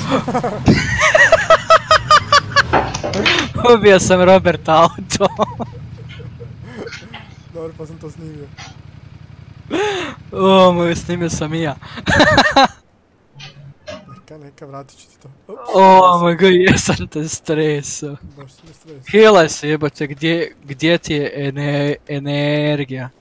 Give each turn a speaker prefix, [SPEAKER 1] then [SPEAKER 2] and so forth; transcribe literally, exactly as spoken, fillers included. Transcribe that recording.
[SPEAKER 1] Ubio sam Roberta auto.
[SPEAKER 2] Dobro, pa sam to snimio.
[SPEAKER 1] O, moj, snimio sam i ja.
[SPEAKER 2] Neka, neka, vratit ću ti to.
[SPEAKER 1] O moj god, jesam te streso.
[SPEAKER 2] Baš si me stres.
[SPEAKER 1] Hilaj se jebote, gdje, gdje ti je ene, energija?